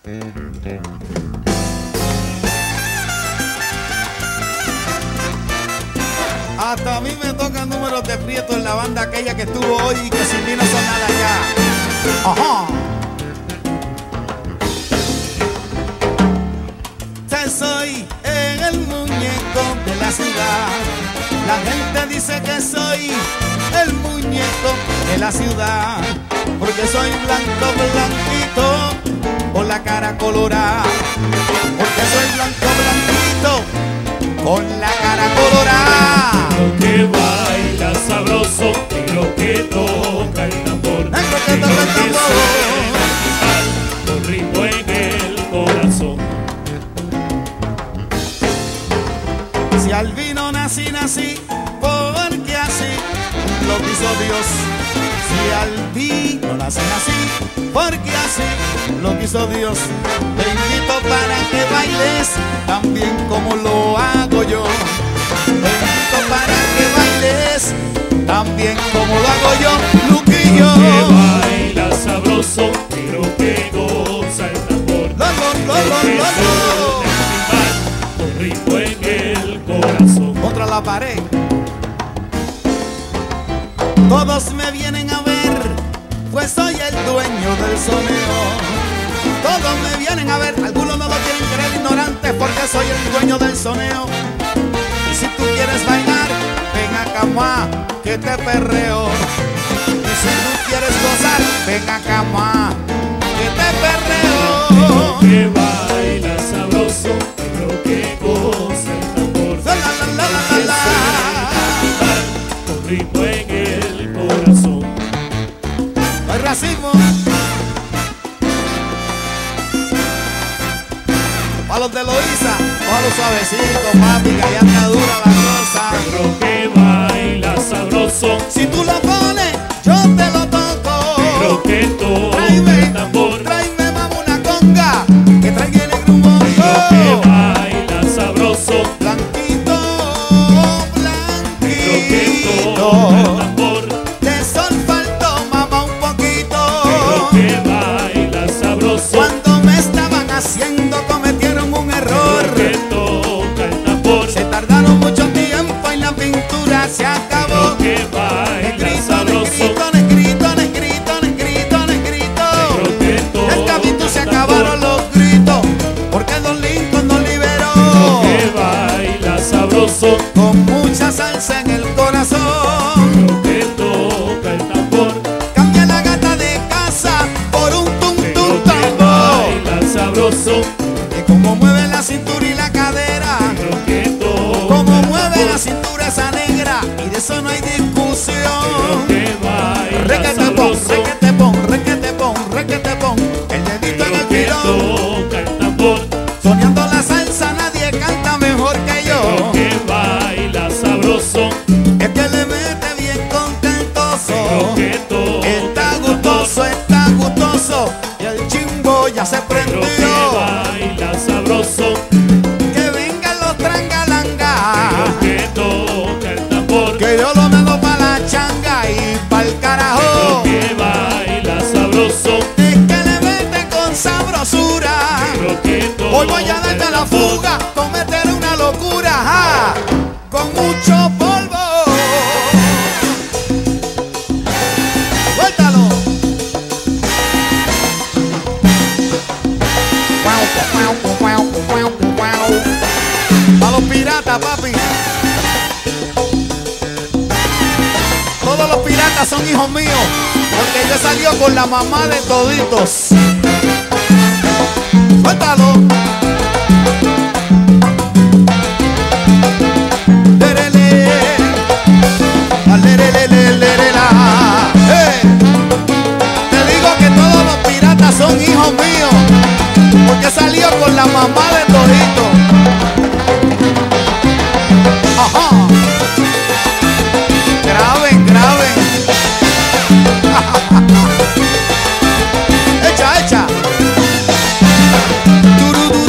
Hasta a mí me tocan números de Prieto en la banda aquella que estuvo hoy y que sin mí no son nada ya. Ajá. Soy el muñeco de la ciudad. La gente dice que soy el muñeco de la ciudad, porque soy blanco, blanquito, con la cara colorada. Porque soy blanco, blanquito, con la cara colorada. Negro que baila sabroso, negro que toca el tambor, negro que toca el tambor, con ritmo en el corazón. Si al vino nací, nací, porque así lo quiso Dios. Si al vino nací, nací, porque así lo quiso Dios. Te invito para que bailes también como lo hago yo. Te invito para que bailes también como lo hago yo, Luquillo. Que baila sabroso, pero que goza el tambor. Con ritmo en el corazón. Contra la pared. Todos me vienen a ver, pues soy el dueño del soneo. Todos me vienen a ver, algunos no lo quieren creer, ignorantes, porque soy el dueño del soneo. Y si tú quieres bailar, ven acá, ma, que te perreo. Y si tú quieres gozar, ven acá, ma, que te perreo. Que baila sabroso, pero que goza el tambor. Con ritmo en el corazón. No hay racismo. Pa' los de Loíza, cójalo suavecito, papi, que allá está dura la cosa. Negro que baila sabroso, Si tú lo pones, yo te lo toco. negro que toca el tambor. Tráeme, mama, una conga, que traiga el grupo. Negro que baila sabroso, Blanquito, negro que blanquito. toca el tambor. De sol faltó, mamá, un poquito. Negro que baila sabroso, Cuando me estaban haciendo, cometieron un error. negro que toca el tambor. Se tardaron mucho tiempo y la pintura se acabó. Negro que baila Negrito, sabroso, negrito, negrito, negrito, negrito, negrito. negro que toca El cabito se el acabaron tambor. los gritos, porque Don Lincoln nos liberó. Negro que baila sabroso, Con mucha salsa en el corazón. negro que toca el tambor. Cambia la gata de casa por un tum Negro tum que tambor. baila sabroso, Y como mueve la cintura y la cadera, negro que toca como el mueve tambor. la cintura esa negra, y de eso no hay discusión. Negro que baila Requete pon, sabroso, requete pon, requete pon, requete pon. El dedito en el negro que tirón. toca el tambor. Soñando la salsa, nadie canta mejor que Negro yo. que baila sabroso, Es que le mete bien contentoso. negro que toca Está el tambor. gustoso, está gustoso. Y el chimbo ya se Negro que prendió. baila sabroso, Que vengan los trangalangas. negro que toca el tambor. Que yo lo mando pa' la changa y pa'l Negro carajo. que baila sabroso, Es que le mete con sabrosura. negro que toca Hoy voy a darte la fuga, cometer una locura, ajá, con mucho polvo. Suéltalo. A los piratas, papi. Todos los piratas son hijos míos, porque yo salió con la mamá de toditos. Suéltalo. Lerele, alerelelelelera. Te digo que todos los piratas son hijos míos, porque salió con la mamá de todito. Ajá. Graben, graben. Echa, echa. Tururú.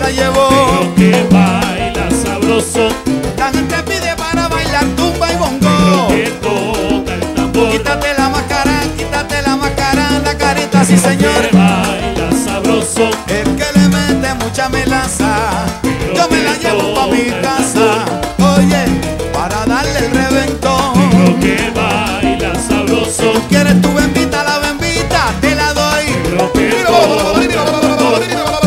la llevo. Negro que baila sabroso, La gente pide para bailar tumba y negro bongo. que toca el tambor. Quítate la máscara, la carita, sí señor. Que baila sabroso, El que le mete mucha melaza, yo me la llevo pa' mi casa. Oye, para darle el reventón. negro que baila sabroso, Tú quieres tu bembita, la bembita, te la doy. negro que toca el tambor.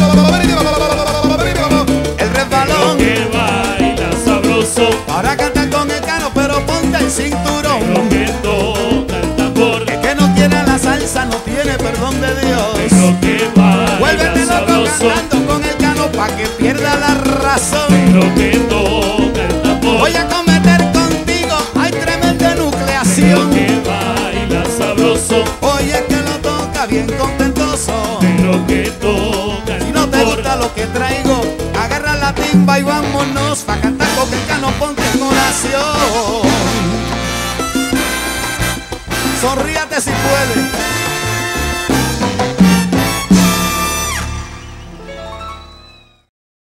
El resbalón Que baila sabroso, para cantar con el cano, pero ponte el cinturón. negro que toca el tambor. El que no tiene la salsa no tiene perdón de Dios. Negro que baila Vuélvete loco sabroso, cantando con el cano pa' que pierda la razón. negro que toca el tambor. Voy a cometer contigo, hay tremenda Negro nucleación. que baila sabroso, Oye que lo toca bien contentoso. negro que toca Si el no te tambor. gusta lo que traigo, agarra la timba y vámonos pa' cantar con el cano, ponte en oración. Sonríate si puedes.